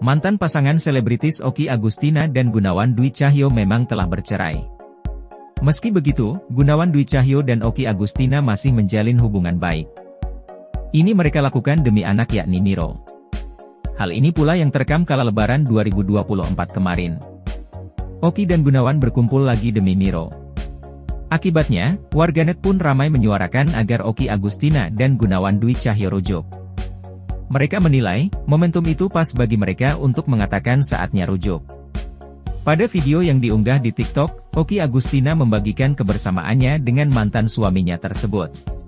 Mantan pasangan selebritis Okky Agustina dan Gunawan Dwi Cahyo memang telah bercerai. Meski begitu, Gunawan Dwi Cahyo dan Okky Agustina masih menjalin hubungan baik. Ini mereka lakukan demi anak yakni Miro. Hal ini pula yang terekam kala Lebaran 2024 kemarin. Okky dan Gunawan berkumpul lagi demi Miro. Akibatnya, warganet pun ramai menyuarakan agar Okky Agustina dan Gunawan Dwi Cahyo rujuk. Mereka menilai, momentum itu pas bagi mereka untuk mengatakan saatnya rujuk. Pada video yang diunggah di TikTok, Okky Agustina membagikan kebersamaannya dengan mantan suaminya tersebut.